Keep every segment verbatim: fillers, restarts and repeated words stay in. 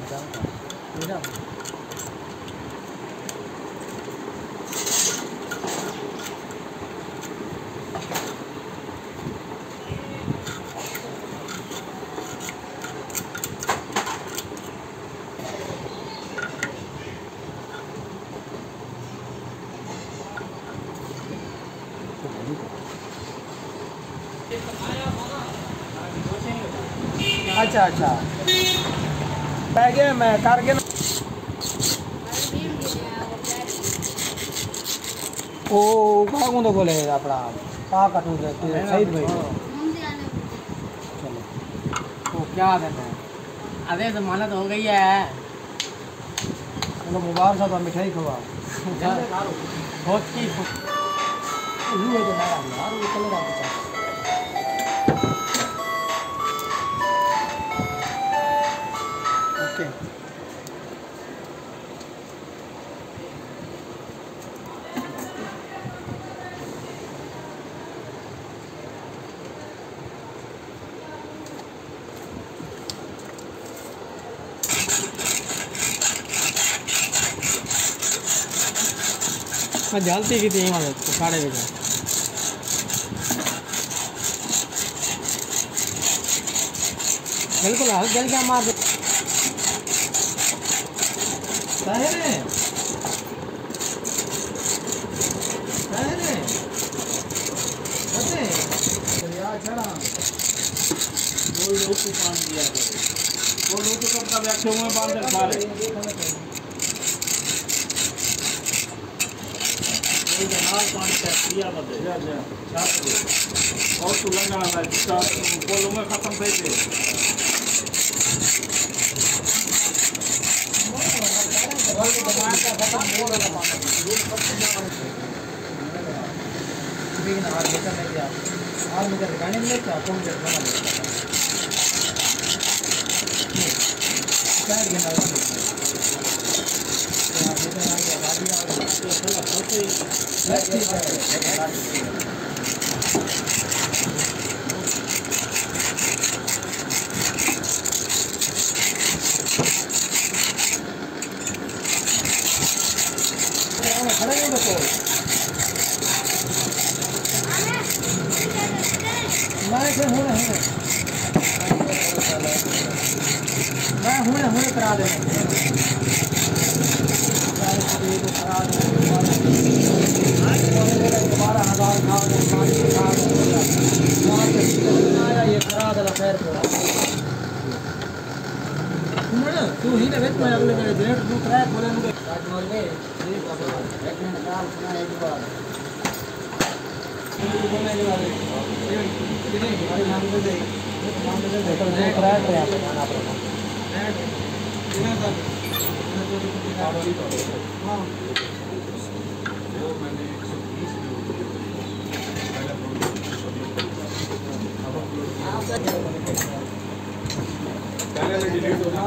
अच्छा अच्छा पै गया मैं करके ओ भागूं तो बोले अपना पा कटू सही भाई चलो तो क्या देना है अरे जमानत हो गई है चलो मुबारक साहब मिठाई खवा बहुत की यू है तो यार वो कलर आपके मैं जलती की थी मतलब साढ़े बजे बिल्कुल हल जल क्या मार ताहरे ताहरे अरे यार चढ़ा वो लोग को पानी दिया वो लोग तो कब का बैठे हुए बांध कर खा रहे नाल पानी का दिया बदे जा जा छाप दे और तू लगा है इसका बोलो में खत्म कर दे लेकिन हार लेकर नहीं गया हार मुझे लगाने में क्या कौन से बना लेता क्या देना है तो आप लेकर आ गया गाड़ी आ गई तो चला सोचे ठीक है खड़े नहीं बचो मैं से हुने हुने मैं हुने हुने करा दे बारह हजार ये करा दे खैर तू ही ने मैं अगले मेरे डेढ़ दो ट्रैक बोले मुझे काटनोल में एक मिनट काम सुना एक बार बोलने के बाद ये हमारे नाम पे दे नाम पे दे तो दो ट्रैक है आप खाना पर बिना सर हां वो मैंने एक सौ बीस पहले में डिलीट हो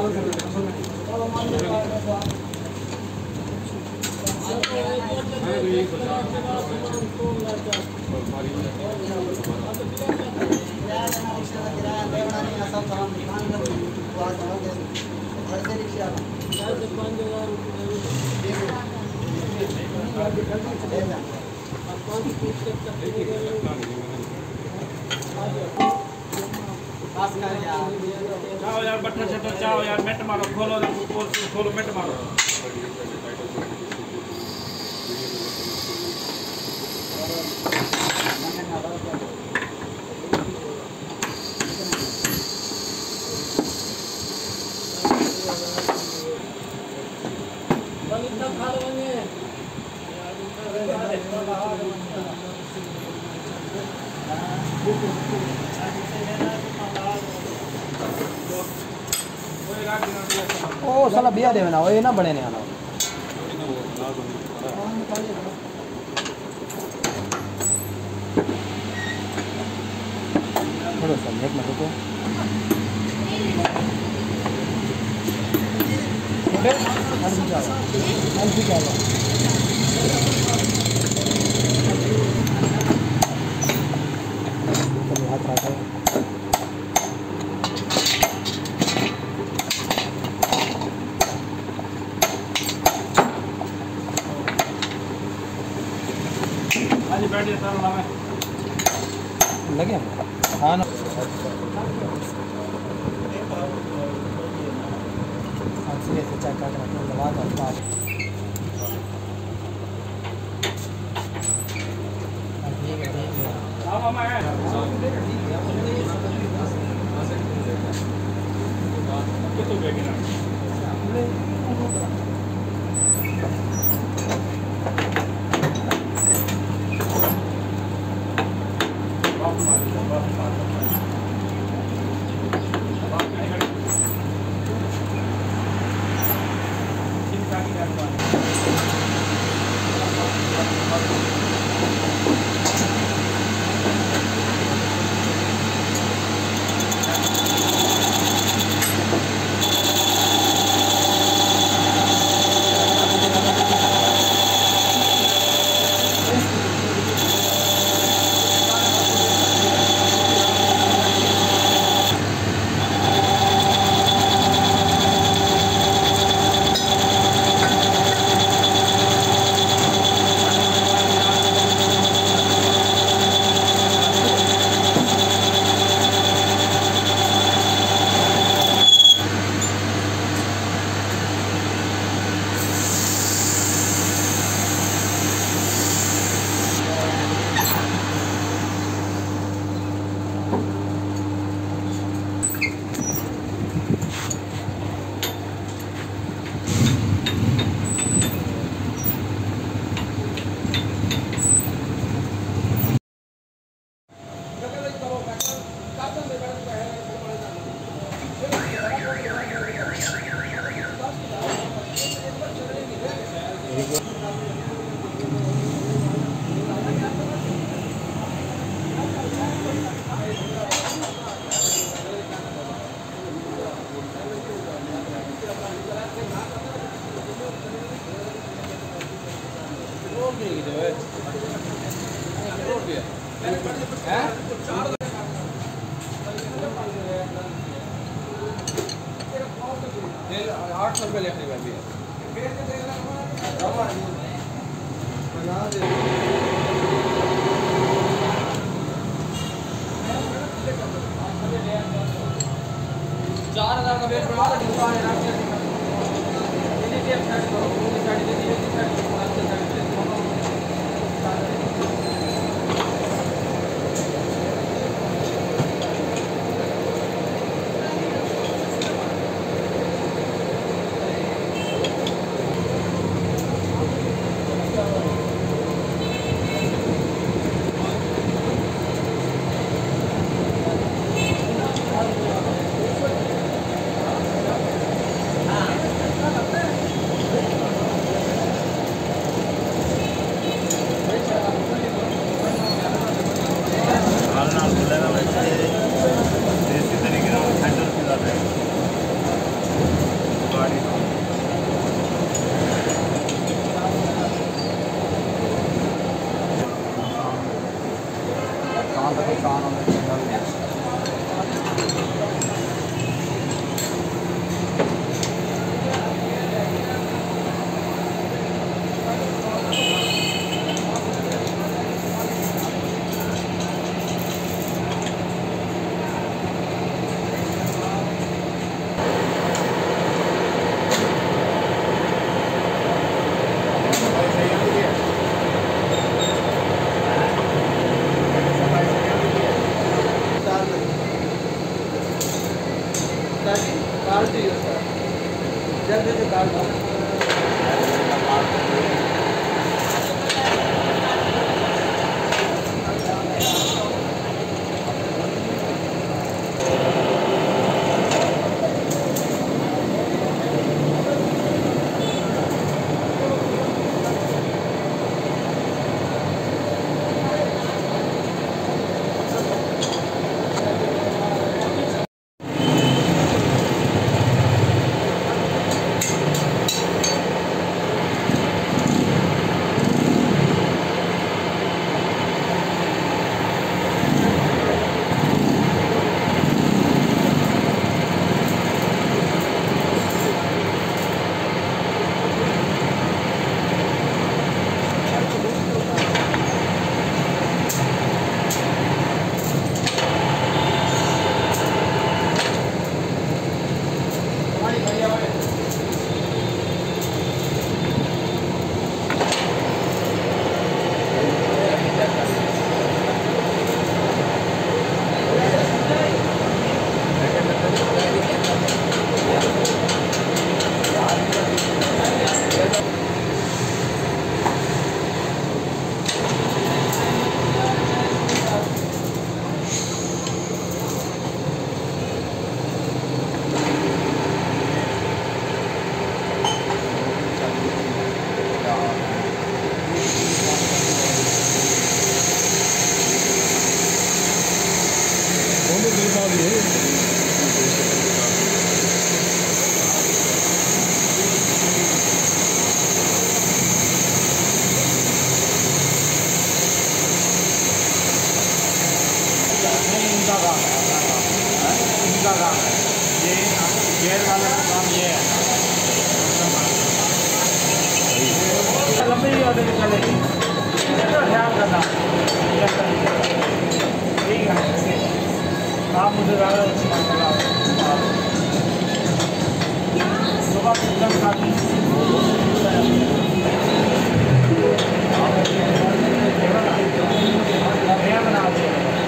जाओ यार बट्टा से तो जाओ यार मेट मारो खोलो खोलो मेट मारो ओ साला बिया देवे ना ये ना बने ने आना थोड़ा सा एक मिनट रुको थोड़े हल्दी जावा हल्दी जावा चलो हाथ रखो बैठिए सर हमें लगे हाँ ना अच्छे से चेक कर रहा हूँ दवा दवा ठीक है ठीक है हाँ मामा है कितने बैठे ना आठ सौ रुपये लेने वाली है चार हजार का बेच बना होते भी चलेगी, ध्यान करना। ठीक है, आप मुझे ज़्यादा सुबह कितना खाती बना दिया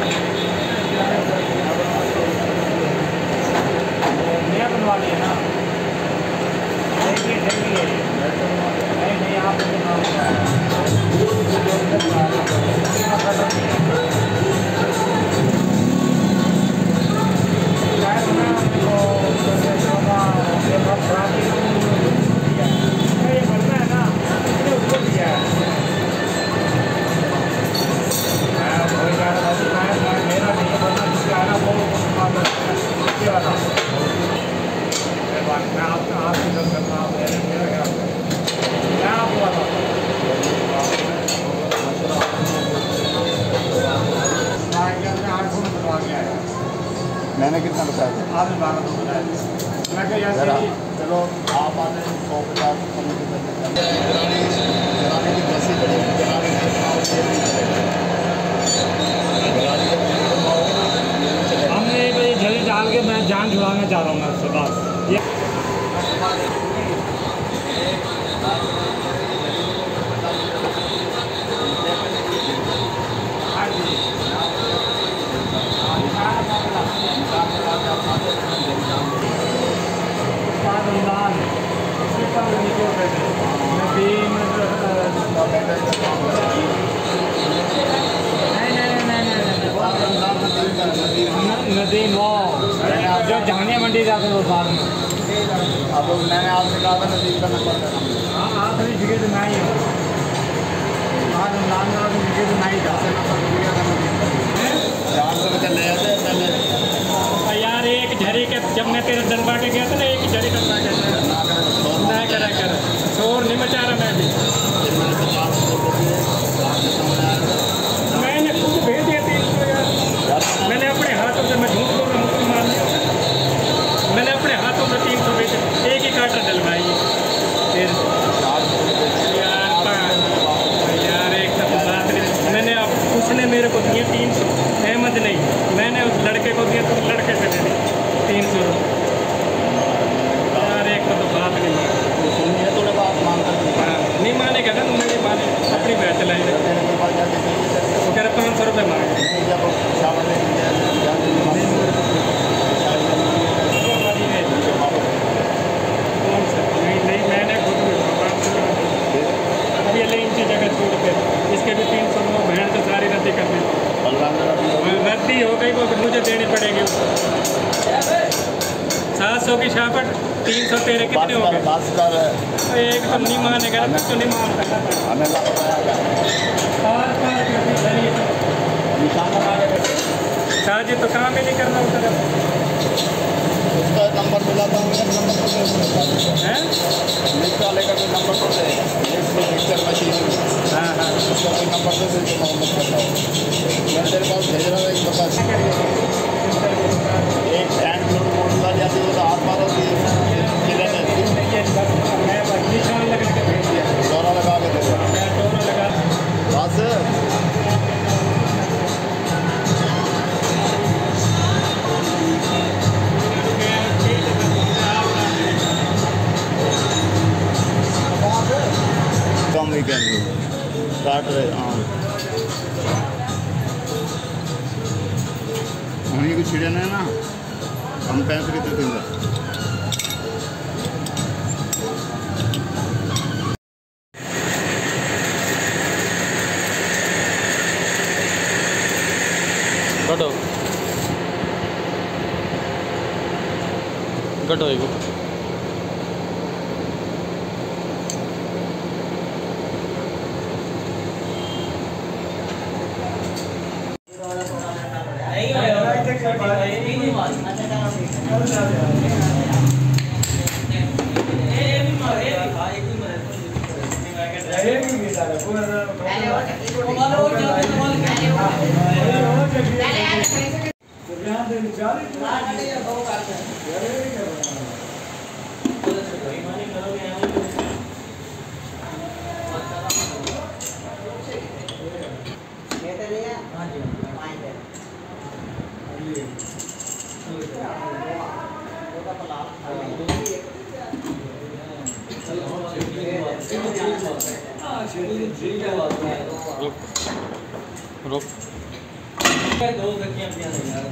नया बनवा लिया ना। देखिए देखिए नहीं नहीं आप बनना है ना उसको दिया है मेरा नहीं बनना जिसका है ना वो वाला मैं आपका हाथ की गल करता हूँ मेरे मेरा क्या मैं आपको बताता हूँ मैंने कितना बताया? आपने बारह सौ बताया। मैं क्या चलो आप आने सौ पचास जनाने की बसी बड़ी जनाने हमने एक झड़ी डाल के मैं जान छुड़ाना चाह रहा हूँ मैं उससे बस ये नदी नौ जो जानिया मंडी जाते हैं साथ में। अब मैंने आपसे कहा था नदी का नंबर देना। हाँ आखिरी जगह तो मैं ही हूँ आज नाम जगह तो मैं ही था चार सौ रुपये ले आते पहले यार एक झरी के जब मैं तेरे डलवा के गया था ना एक झरी डलवा के ना करा कर शोर नहीं मचा रहा मैं भी मैंने खुद भेज दिया तीन सौ यार मैंने अपने हाथों से मैं झूठ बोल रहा हूँ मार लिया मैंने अपने हाथों से तीन सौ भेजे एक ही काटा डलवाई फिर यार यार एक सब बात नहीं मैंने अब उसने मेरे को दिए तीन सौ अहमद नहीं मैंने उस लड़के को दिया तो लड़के से दे दी तीन सौ यार एक तो बात नहीं मानी सुनिए थोड़े बात मानता नहीं मानेगा ना मेरी माने अपनी बैठ लाई कह पाँच सौ रुपये मांगे नहीं नहीं मैंने खुद अब ये ले इंची जगह छोड़ के इसके भी तीन सौ रुपये बहन तो सारी रद्दी कर दी रद्दी हो गई वो मुझे देनी पड़ेगी सात सौ की शापट तीन सौ तेरे कितने हो गए एक तो नहीं मानेगा ना तो नहीं मानता शाहजी तो काम ही नहीं करना उधर उसका नंबर मिला था हैं लिफ्ट वाले का कोई नंबर तो है मिक्सर मशीन हाँ हाँ उसका कोई नंबर तो दे मैं करता हूँ मैं तेरे पास भेज रहा था एक बता एक हैंड फ्लोर मोड वाली आती है तो हाथ मारो कि मैं निशान लगा के भेज दिया दौरा लगा के दे मैं दोनों लगा बस कम वीकेंड काट रहे हाँ उन्हीं को छिड़े नहीं ना हम पैंसठ देते थे गटो गटो एक रुक दो गतियां पिया यार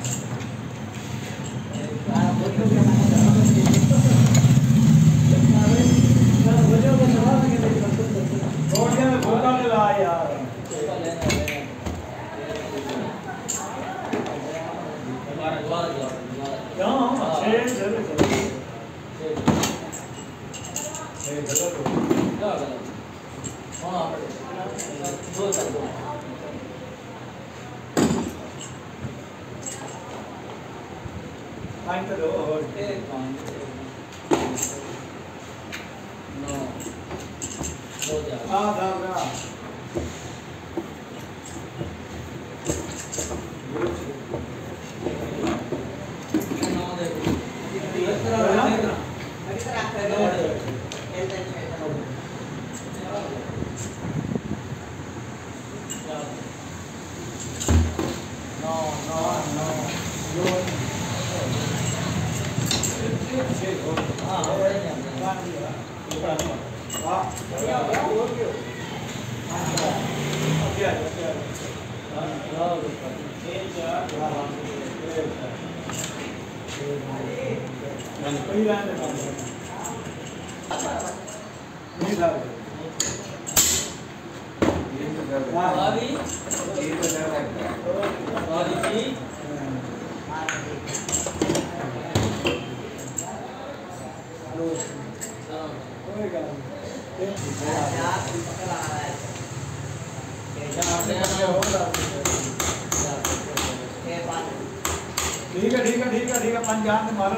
ठीक है ठीक है ठीक है ठीक है पंज जान मारो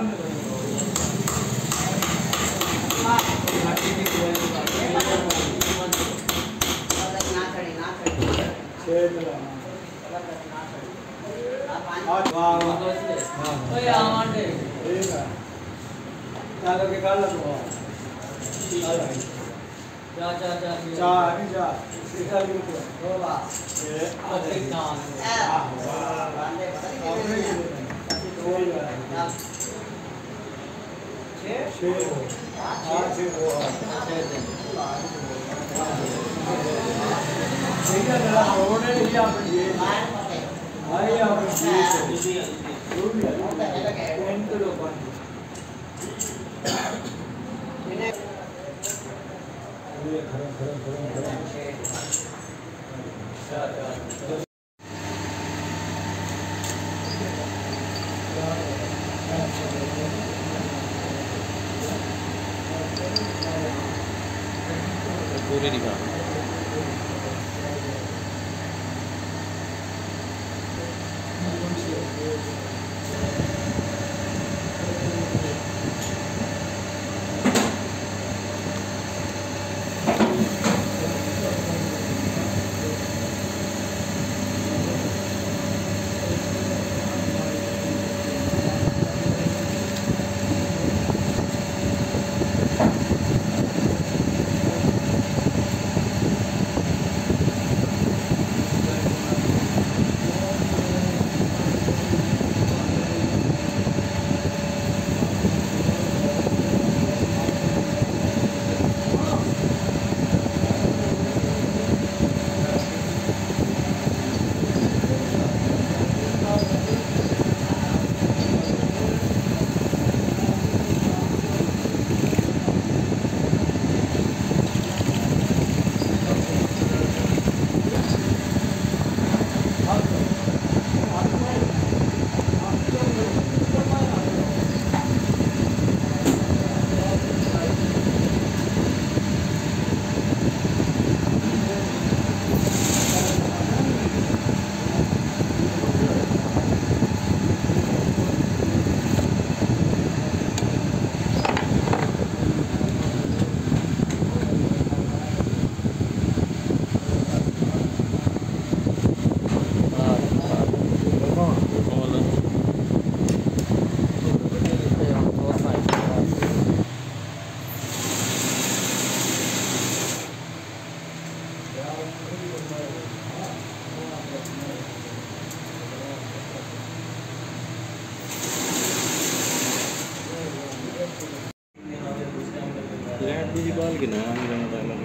चलो के कर लो जा जा जा जा नहीं जा सीधा लिखो दो बार ये अधिक जान बांधे पता नहीं छे आठ छे वो ठीक है जरा रोड है ये आप ये भाई आप ये जो भी है पेंट लो बंद ये खरम खरम खरम खरम पूरे निकाल किसी बाल की नया नहीं रहना पहले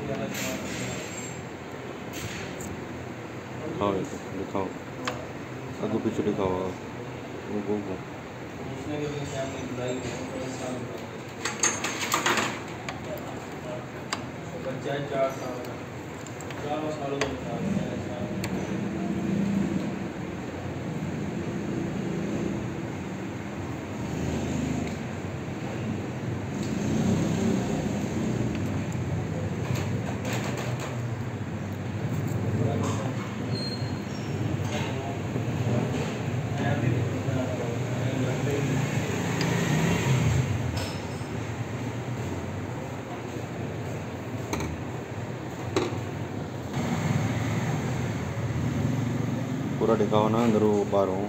दिखाओ दिखाओ आगे पीछे दिखाओ वो वो वो उसने के लिए क्या नहीं बुलाई इंसान बच्चा चार साल का चार सालों का बच्चा पूरा दिखाओ ना अंदर वो बाहरों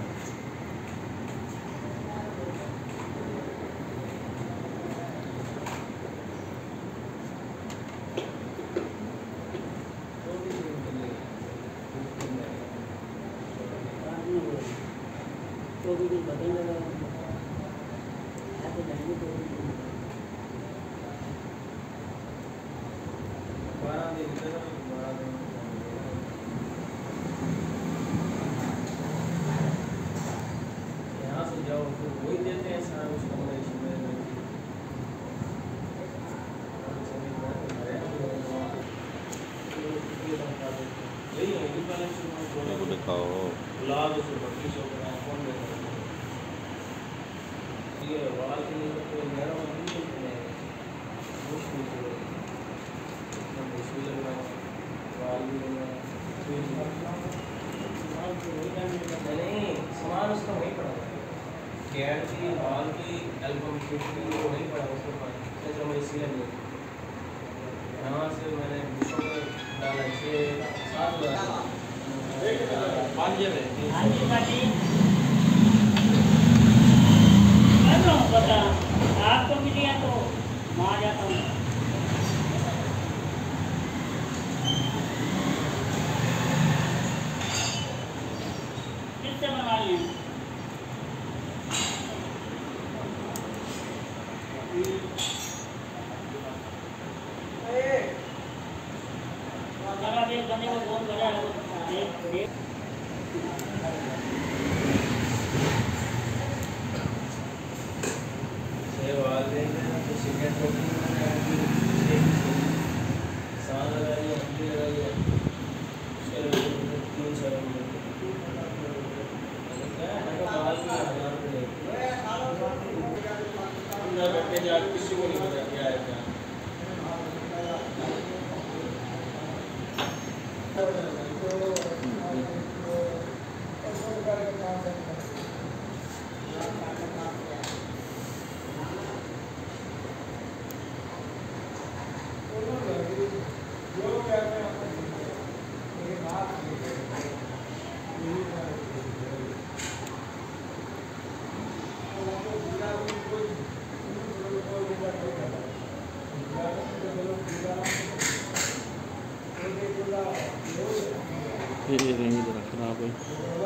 बारह दिन बारह दिन यहाँ से जाओ फिर वही देते हैं सारा कुछ कॉम्बिनेशन में यही है ये वाले वो दिखाओ गुलाब से बत्तीस सौ का कौन देता है ये वाल के लिए तो मेरा वाल नहीं मिलते हैं मुश्किल से इतना मुश्किल लग रहा है वाल भी लग रहा है नहीं सामान उसका वही पड़ा है कैट की वाल की एल्बम किट की वो वही पड़ा उसके पास जो मैं इसीलिए नहीं यहाँ से मैंने बुशों में डाला छः सात हज़ार पाँच जगह पता आपको मिली है तो वहाँ जाता हूँ किससे बनवाई है अगर एक बंदे को फोन करा है देख देख वाल देंगे तो सिगरेट कोटिंग साल लगाइए हल्दी लगाइए उसके तीन सौ क्या है बाल भी हज़ार रुपये अंदर बैठे जा किसी को नहीं पता क्या है क्या ये रहेंगे जरा खराब है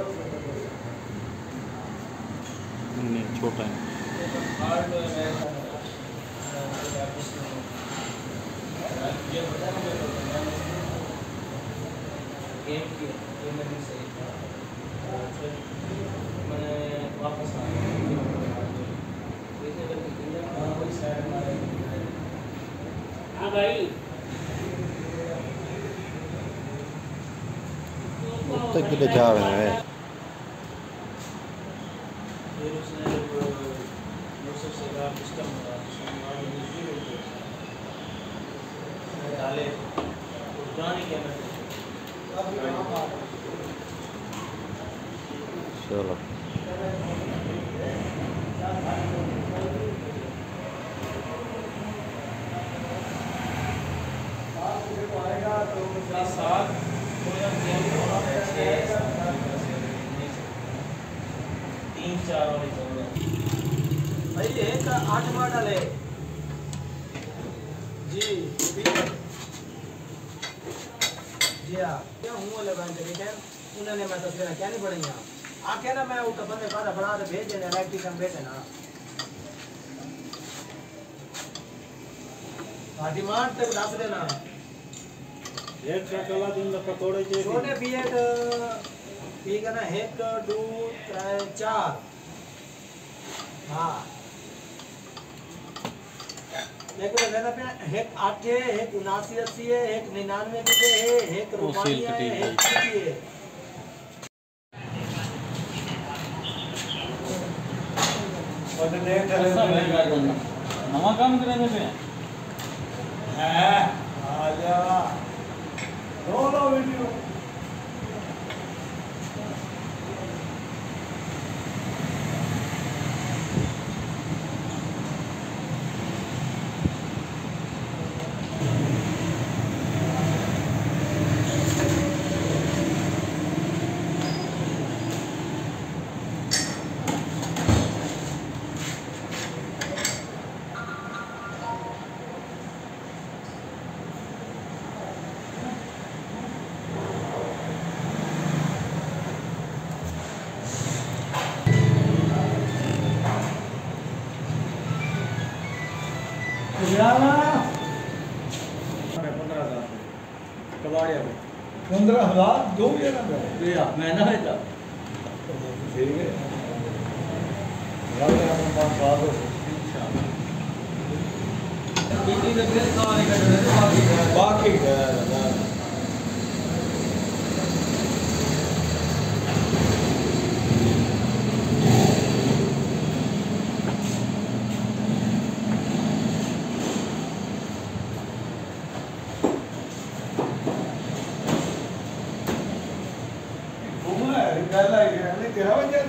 नहीं छोटा है गेम की पेमेंट सही था मैंने वापस आ हाँ भाई तक के लिए जा रहे हैं फिर उसने जब यूसुफ से कहा सिस्टम डाले पुरानी कैमरे चलो सात तीन चार वाली भाई एक आठ मॉडल है जी जी हाँ क्या हूँ वाले बंदे लेकिन उन्होंने मैं तस्वीरें क्या नहीं पड़ी यहाँ आके ना मैं उठा बंदे का बना दे भेज देना इलेक्ट्रिशियन भेज देना डिमांड तक दस देना एक चकला दिन दा पकोड़े चाहिए छोटे पीएट ठीक है ना एक दो तीन चार हाँ एक तो लेना पे एक आठ है एक उनासी अस्सी है एक निन्यानवे की है एक रुपये है एक की है और ने नवा काम करने पे है आजा लो लो वीडियो पंद्रह हजार दो महीना है ठीक है बाकी तेरा वजह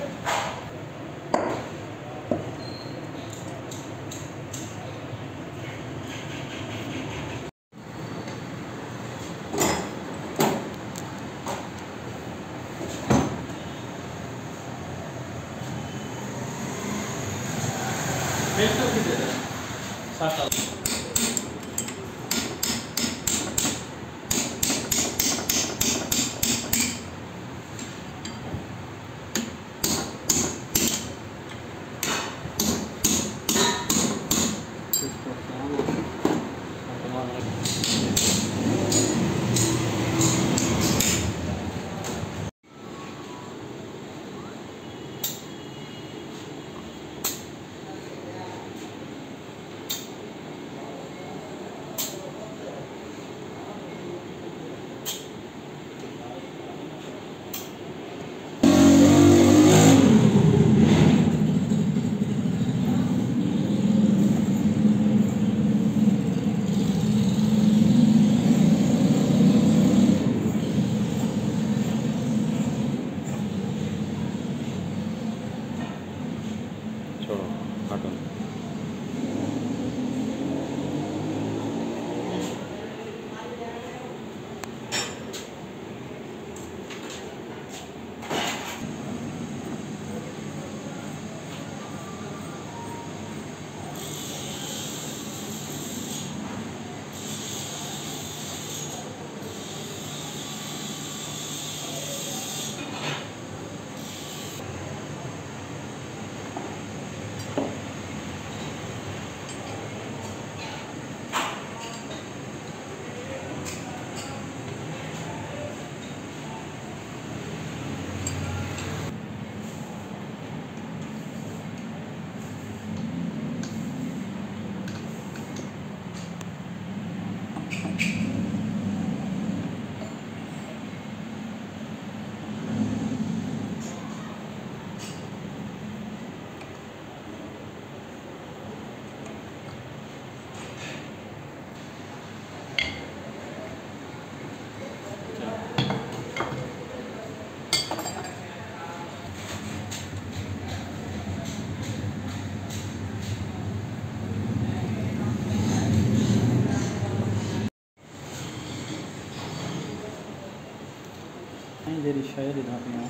तेरी शायरी धापियाँ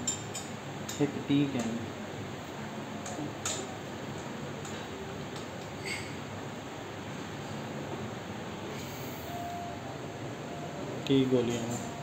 एक ठीक है ठीक गोलियाँ